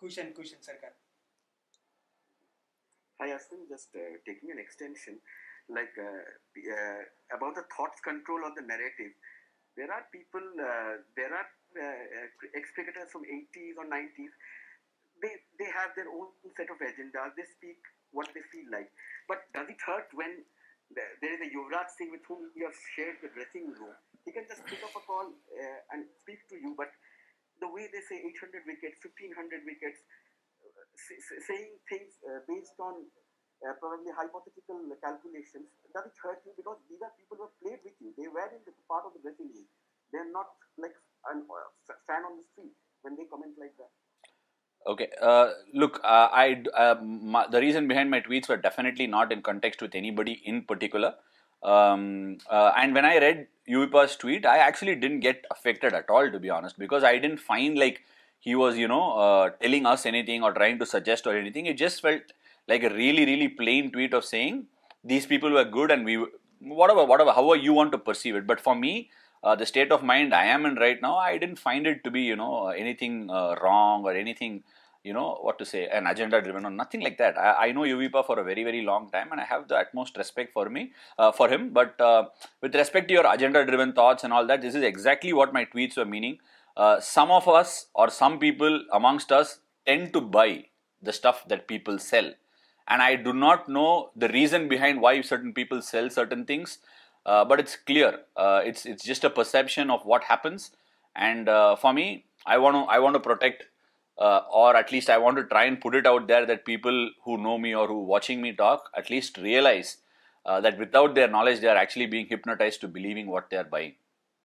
Kushan Sarkar. Hi Ashwin, just taking an extension, about the thoughts control of the narrative. There are people, there are ex-cricketers from 80s or 90s. They have their own set of agendas. They speak what they feel like. But does it hurt when there is a Yuvraj Singh with whom you have shared the dressing room? He can just pick up a call and speak to you, but the way they say 800 wickets, 1500 wickets, saying things based on probably hypothetical calculations, does it hurt you? Because these are people who have played with you. They were in the part of the dressing room. They're not like a fan on the street when they comment like that. Okay. Look, the reason behind my tweets were definitely not in context with anybody in particular. And when I read Uipa's tweet, I actually didn't get affected at all, to be honest, because I didn't find like he was, telling us anything or trying to suggest or anything. It just felt like a really, really plain tweet of saying these people were good and whatever, however you want to perceive it. But for me, the state of mind I am in right now, I didn't find it to be, anything wrong or anything, what to say, an agenda driven or nothing like that. I know Uvipa for a very, very long time and I have the utmost respect for him. But with respect to your agenda driven thoughts and all that, this is exactly what my tweets were meaning. Some of us or some people amongst us tend to buy the stuff that people sell. And I do not know the reason behind why certain people sell certain things. But it's clear. It's just a perception of what happens, and for me, I want to protect, or at least I want to try and put it out there that people who know me or who watching me talk at least realize that without their knowledge, they are actually being hypnotized to believing what they are buying.